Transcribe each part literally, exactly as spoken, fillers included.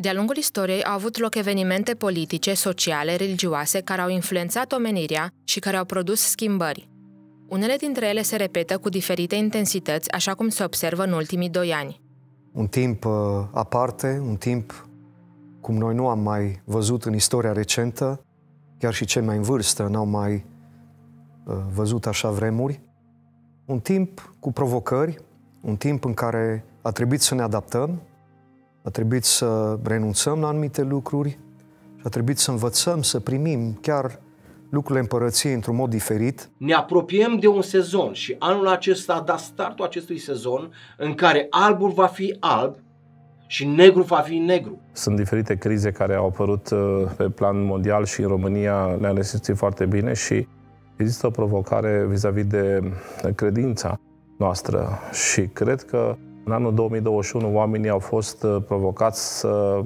De-a lungul istoriei au avut loc evenimente politice, sociale, religioase care au influențat omenirea și care au produs schimbări. Unele dintre ele se repetă cu diferite intensități, așa cum se observă în ultimii doi ani. Un timp uh, aparte, un timp cum noi nu am mai văzut în istoria recentă, chiar și cei mai în vârstă n-au mai uh, văzut așa vremuri. Un timp cu provocări, un timp în care a trebuit să ne adaptăm, a trebuit să renunțăm la anumite lucruri și a trebuit să învățăm să primim chiar lucrurile împărăției într-un mod diferit. Ne apropiem de un sezon și anul acesta a dat startul acestui sezon în care albul va fi alb și negru va fi negru. Sunt diferite crize care au apărut pe plan mondial și în România le-am resimțit foarte bine și există o provocare vis-a-vis de credința noastră și cred că în anul două mii douăzeci și unu oamenii au fost provocați să,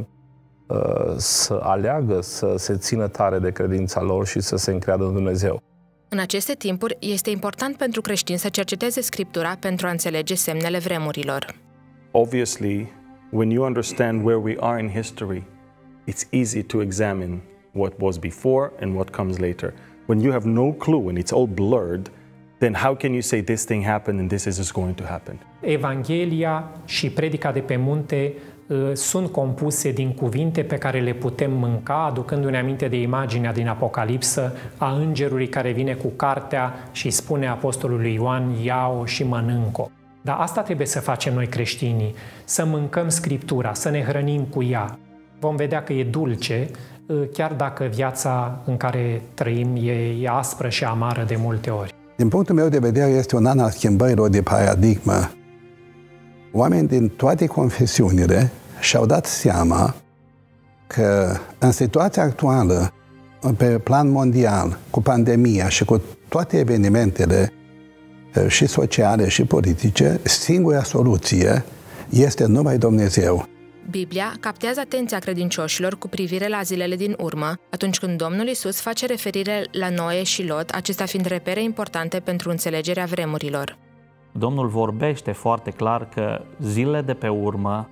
să aleagă, să se țină tare de credința lor și să se încreadă în Dumnezeu. În aceste timpuri, este important pentru creștini să cerceteze Scriptura pentru a înțelege semnele vremurilor. Obviously, when you understand where we are in history, it's easy to examine what was before and what comes later. When you have no clue and it's all blurred, then how can you say this thing happened and this is just going to happen? Evanghelia și predica de pe munte uh, sunt compuse din cuvinte pe care le putem mânca, aducându-ne aminte de imaginea din Apocalipsă a îngerului care vine cu cartea și spune apostolului Ioan, ia-o și mănânc-o. Dar asta trebuie să facem noi creștinii, să mâncăm Scriptura, să ne hrănim cu ea. Vom vedea că e dulce, chiar dacă viața în care trăim e, e aspră și amară de multe ori. Din punctul meu de vedere, este un an al schimbărilor de paradigmă. Oameni din toate confesiunile și-au dat seama că în situația actuală, pe plan mondial, cu pandemia și cu toate evenimentele și sociale și politice, singura soluție este numai Dumnezeu. Biblia captează atenția credincioșilor cu privire la zilele din urmă, atunci când Domnul Iisus face referire la Noe și Lot, acestea fiind repere importante pentru înțelegerea vremurilor. Domnul vorbește foarte clar că zilele de pe urmă,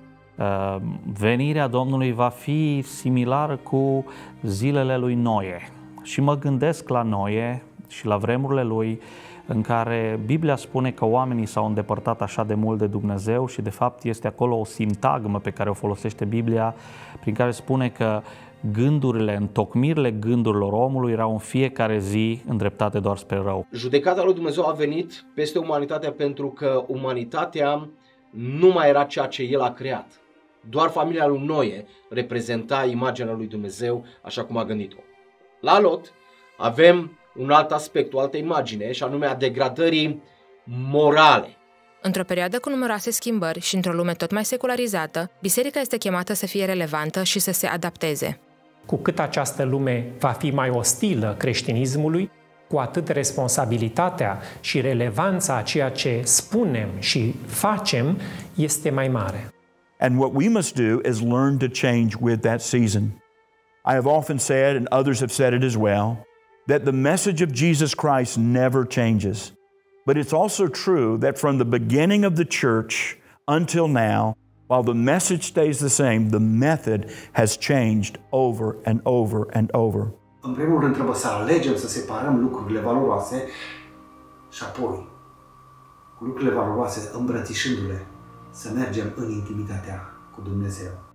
venirea Domnului va fi similară cu zilele lui Noe. Și mă gândesc la Noe și la vremurile lui, în care Biblia spune că oamenii s-au îndepărtat așa de mult de Dumnezeu și de fapt este acolo o sintagmă pe care o folosește Biblia, prin care spune că gândurile, întocmirile gândurilor omului erau în fiecare zi îndreptate doar spre rău. Judecata lui Dumnezeu a venit peste umanitatea pentru că umanitatea nu mai era ceea ce El a creat. Doar familia lui Noe reprezenta imaginea lui Dumnezeu așa cum a gândit-o. La Lot avem un alt aspect, o altă imagine, și anume a degradării morale. Într-o perioadă cu numeroase schimbări și într-o lume tot mai secularizată, biserica este chemată să fie relevantă și să se adapteze. Cu cât această lume va fi mai ostilă creștinismului, cu atât responsabilitatea și relevanța a ceea ce spunem și facem este mai mare. And what we must do is learn to change with that season. I have often said, and others have said it as well, that the message of Jesus Christ never changes. But it's also true that from the beginning of the church until now, while the message stays the same, the method has changed over and over and over. În primul rând trebuie să alegem să separăm lucrurile valoroase și apoi, cu lucrurile valoroase, îmbrățișându-le, să mergem în intimitatea cu Dumnezeu.